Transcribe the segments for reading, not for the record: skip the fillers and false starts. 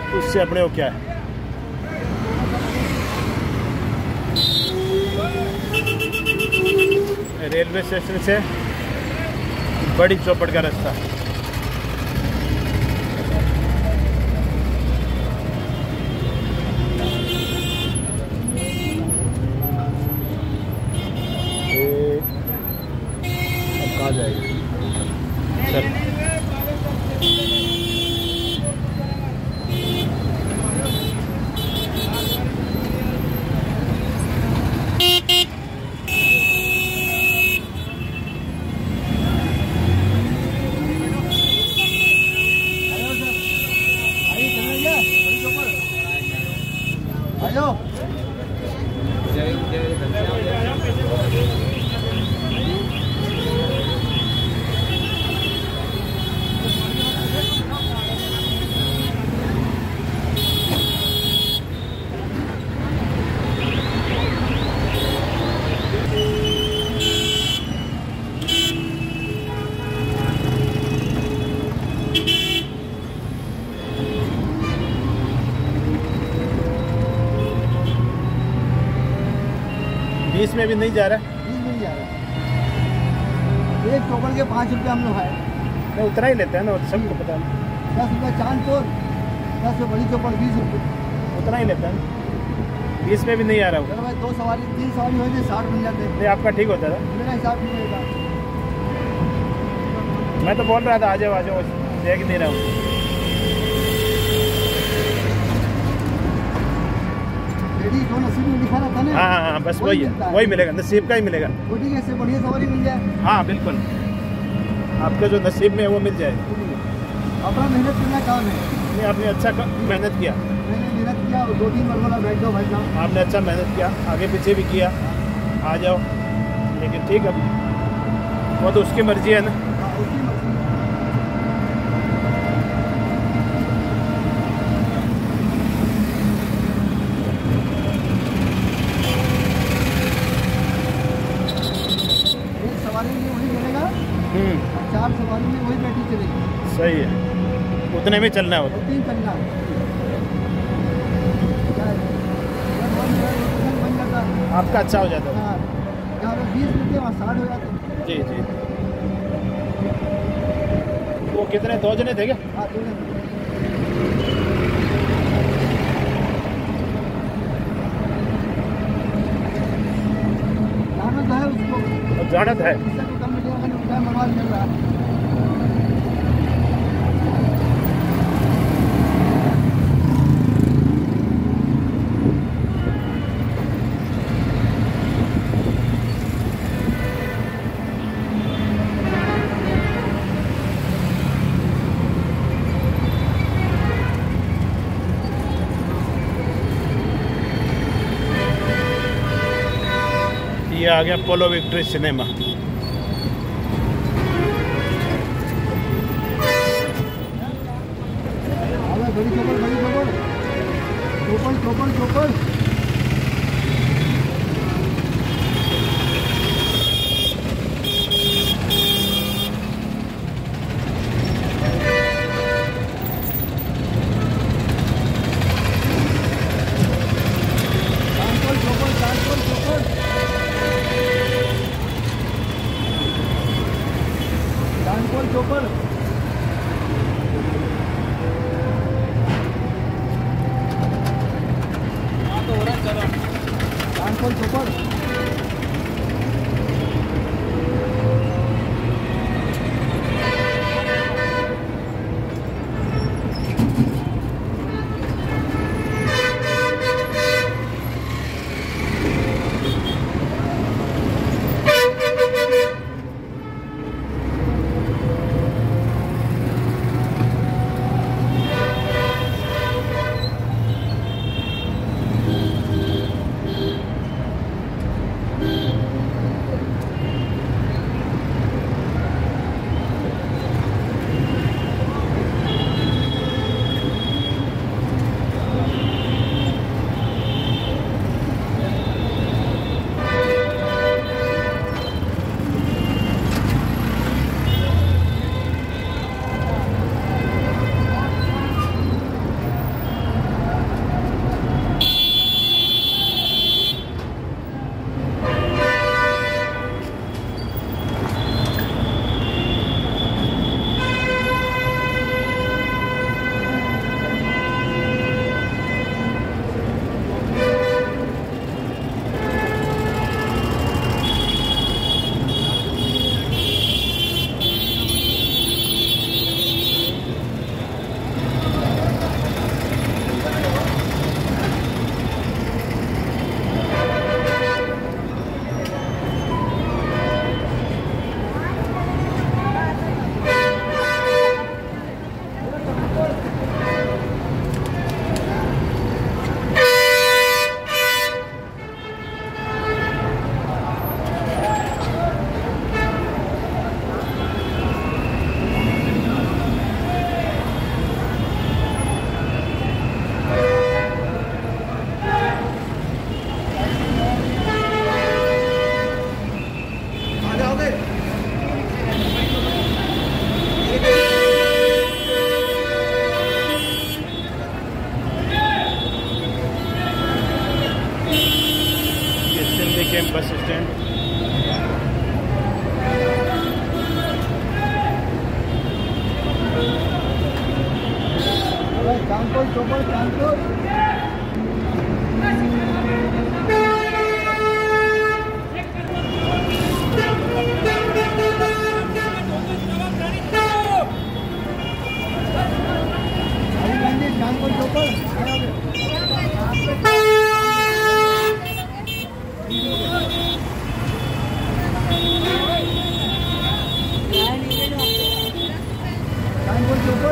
उससे अपने को क्या है। रेलवे स्टेशन से बड़ी चौपड़ का रास्ता। कहाँ जाएगा चल। बीस में भी नहीं जा रहा है, 20 में नहीं जा रहा। एक चौपड़ के 5 रुपये हम लोग है। नहीं उतना ही लेते हैं ना, सबको पता है। 10 रुपये चांदपुर, 10 बड़ी चौपड़ 20 रुपये, उतना ही लेते हैं ना, 20 में भी नहीं आ रहा होगा। चलो भाई 2 सवारी 3 सवारी हो जाए 60 बन जाते हैं। नहीं आपका ठीक होता था, मेरा हिसाब नहीं होगा। मैं तो बोल रहा था आ जाओ, देख नहीं रहा हूँ। लेडीज जो नसीब में लिखा रहता ना, हाँ बस वही है, वही मिलेगा, नसीब का ही मिलेगा। वो ठीक है, इससे बढ़िया सवारी मिल जाए। हाँ बिल्कुल, आपके जो नसीब में है वो मिल जाए। अपना मेहनत करना काम है। नहीं आपने अच्छा मेहनत किया, मैंने मेहनत किया, 2-3 मरबला बैठ जाओ भाई साहब। आपने अच्छा मेहनत किया, आगे पीछे भी किया, आ जाओ। लेकिन ठीक है, वो तो उसकी मर्जी है ना। हाँ, उसकी मर्जी। एक सवारी में वही मिलेगा, 4 सवारी में वही बैठी चलेगी। सही है, उतने में चलना है वो तो। 3 चलना है। बन जाता है। आपका अच्छा हो जाता है। हाँ, यहाँ पे 20 रुपये वहाँ 60 हो जाते हैं। जी जी। वो कितने 2 जने थे क्या? हाँ, 2 जने। जाना तो है उसको, जाना है। इससे तो कम मिलेगा नहीं, उल्टा मवाद मिल रहा है। ये आ गया पोलो victory cinema. Badi Chaupar, Badi Chaupar, Chaupar Chaupar Chaupar. Chaupar Kanpur Chaupar. M bus stand. Kanpur Chaupar Kanpur. Kanpur Chaupar Kanpur Chaupar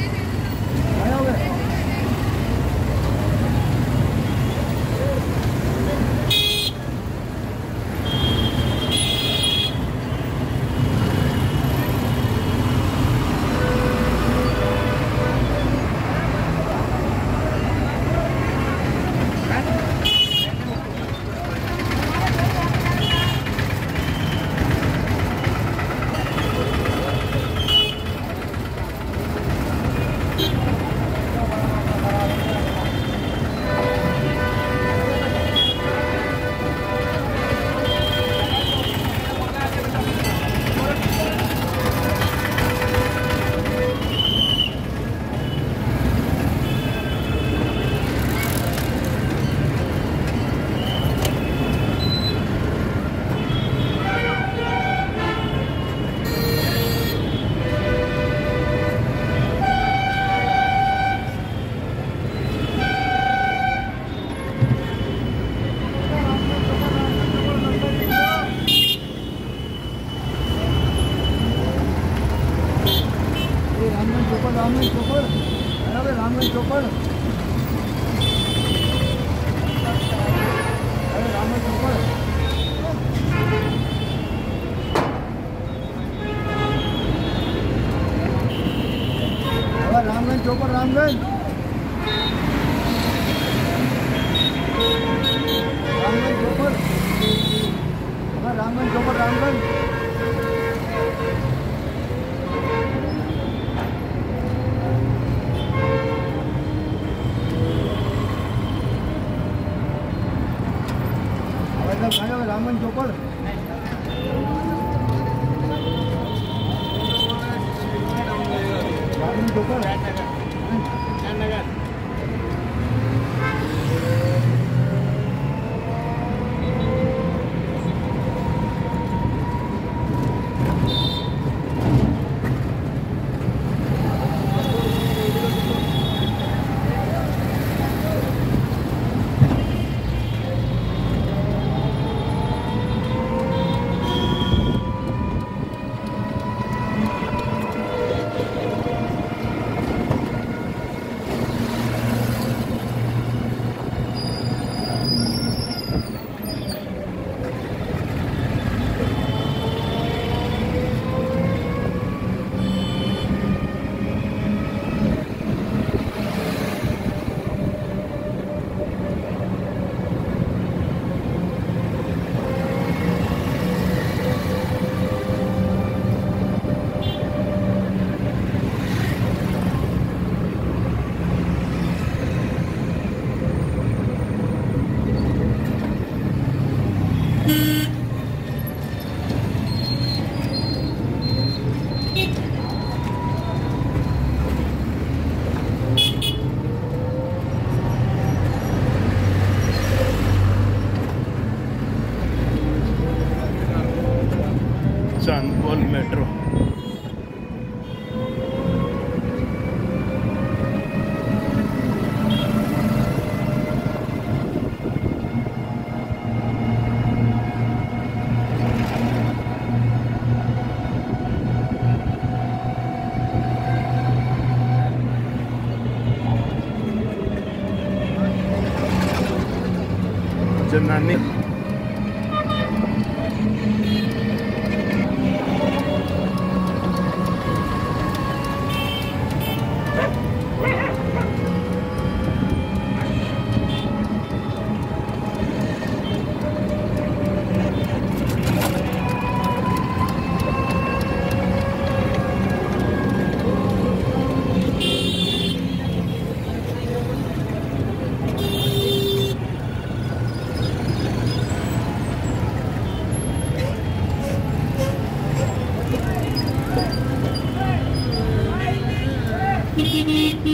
Ramganj Chaupar अरे रामगंज चौपड़ अरे रामगंज चौपड़ अरे रामगंज चौपड़ रामगंज रामगंज चौपड़ अरे रामगंज चौपड़ रामगंज रामगंज चौपड़ रामगंज चौपड़ चांदपोल मेट्रो। जनानी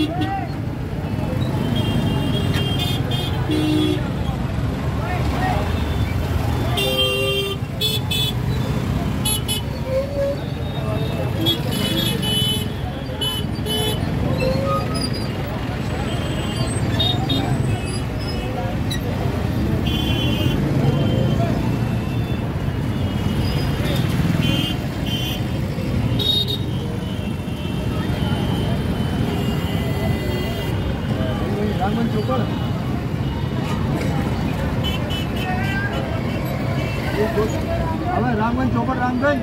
रामगंज चौपड़ હવે રામગંજ ચોપડ રામગંજ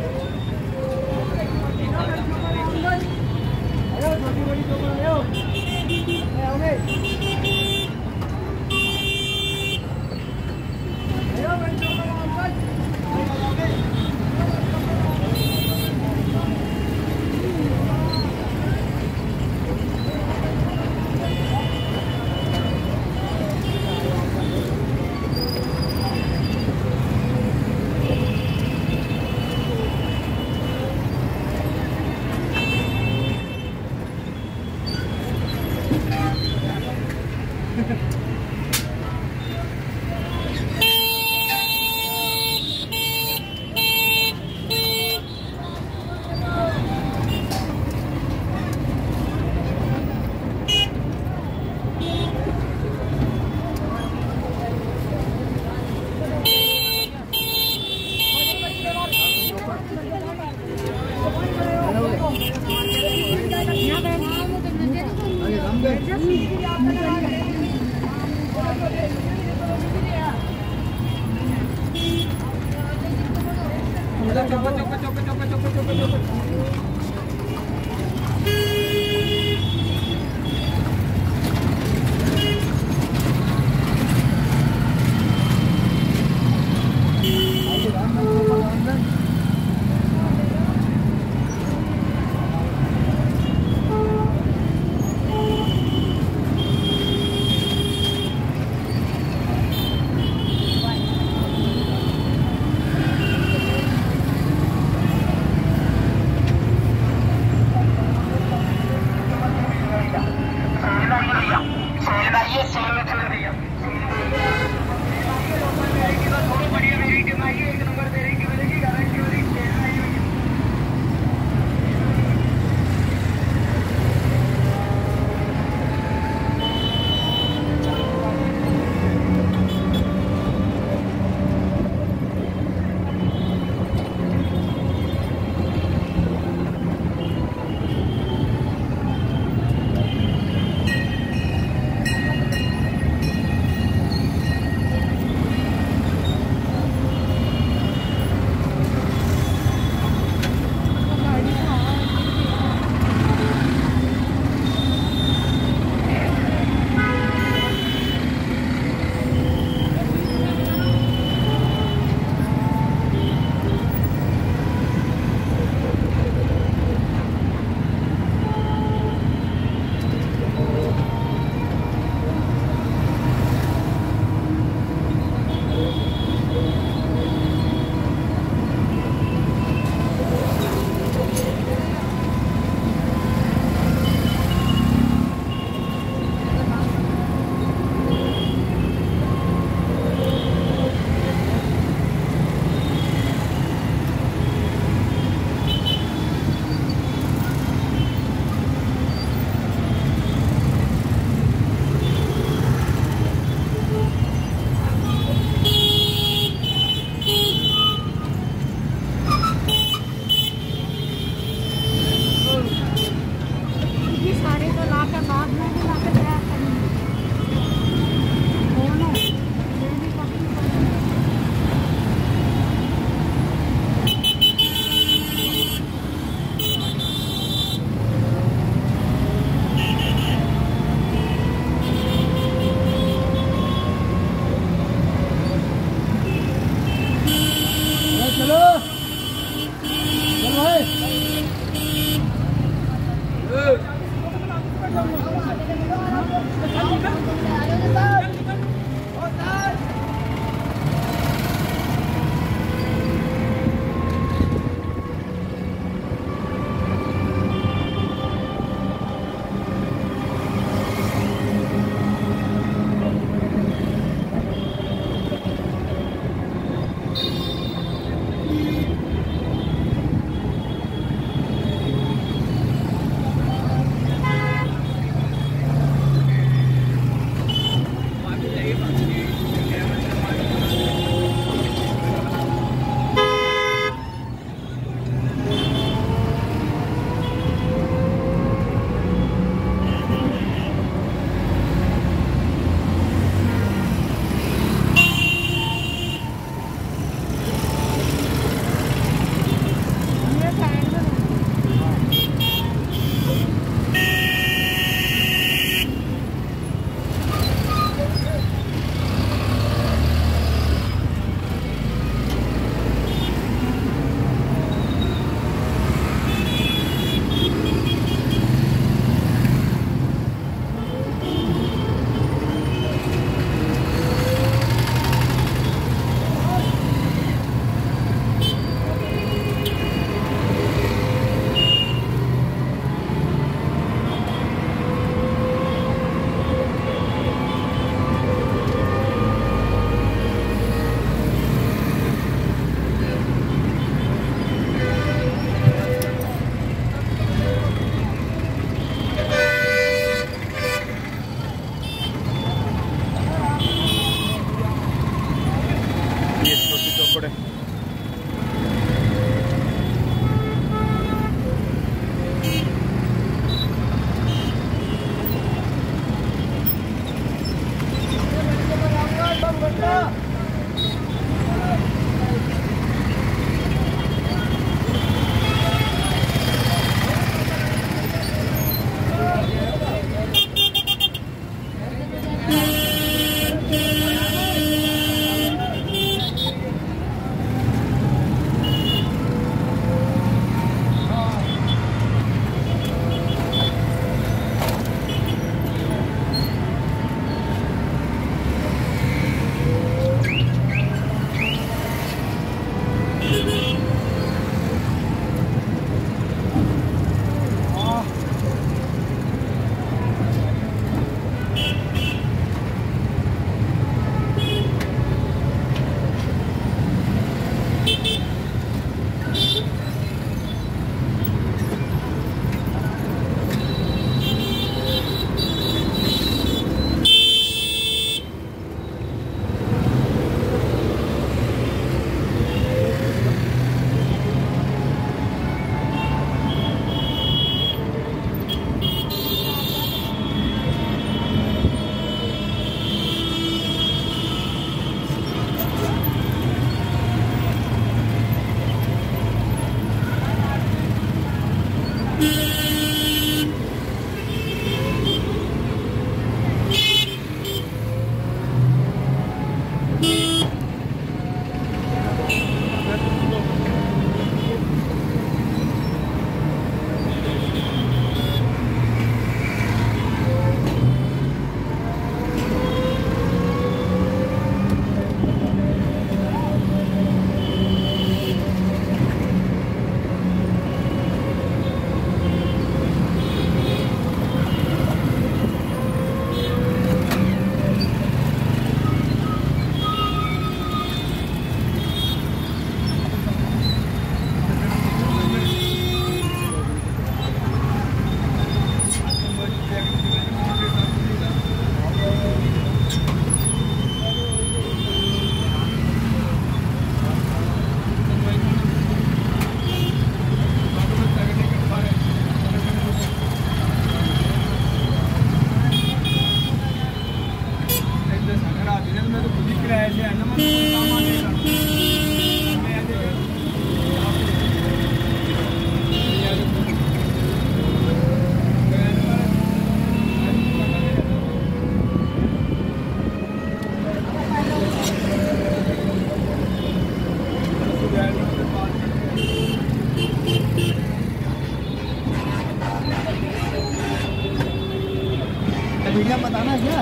मीडिया में बताना है क्या?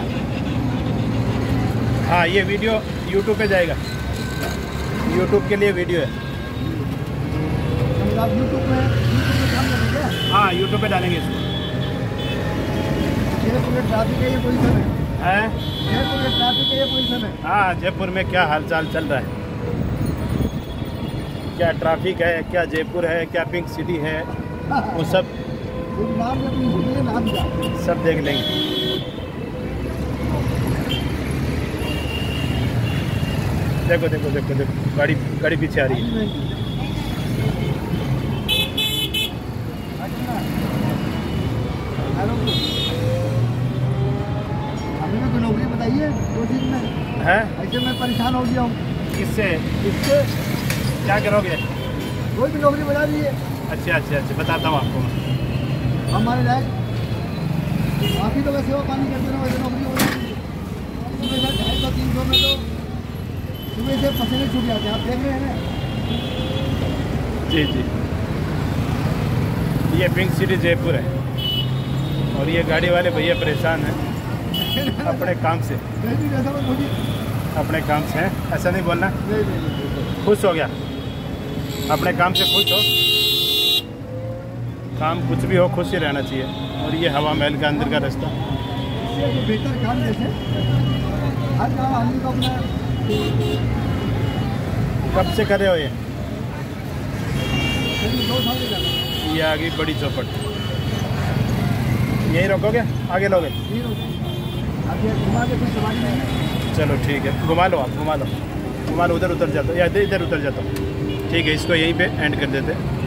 हाँ, ये वीडियो यूट्यूब पे जाएगा। यूट्यूब के लिए वीडियो है। तो आप यूट्यूब में काम करेंगे क्या? हाँ, यूट्यूब पे डालेंगे इसको। जयपुर ट्रैफिक का ये पोजीशन है। हैं? जयपुर ट्रैफिक का ये पोजीशन है। हाँ, जयपुर में क्या हालचाल चल रहा है, क्या ट्रैफिक है, क्या जयपुर है, क्या पिंक सिटी है, वो सब नाम जब मुझे नाम दिया सब देख लेंगे। देखो देखो देखो देखो, गाड़ी गाड़ी पीछे आ रही है। हमें कोई नौकरी बताइए 2 दिन में। हैं? ऐसे मैं परेशान हो गया हूँ। किससे? इससे क्या करोगे? कोई भी नौकरी बता दीजिए। अच्छा अच्छा अच्छा, बताता हूँ आपको मैं। हमारे लायक आप ही तो वैसे सेवा पानी करते रहो, वैसे नौकरी हो जाएगी। सुबह से 250-300 में तो सुबह से पसीने छूट जाते हैं, आप देख रहे हैं ना। जी जी, ये पिंक सिटी जयपुर है और ये गाड़ी वाले भैया परेशान हैं अपने काम से। अपने काम से हैं, ऐसा नहीं बोलना। नहीं। खुश हो गया, अपने काम से खुश हो। काम कुछ भी हो, खुश ही रहना चाहिए। और ये हवा महल के अंदर का रास्ता। इससे जो बेहतर काम जैसे हर काम आदमी को अपना कब से करे हो ये? 2 साल से जाना ये आ गई बड़ी चौपट। यहीं रोकोगे, आगे लोगे? नहीं रोकते। अब ये घुमा के कोई सवारी नहीं है। चलो ठीक है, घुमा लो आप, घुमा लो, उधर उतर जाता हूँ या इधर उतर जाता हूँ। ठीक है, इसको यहीं पे एंड कर देते हैं।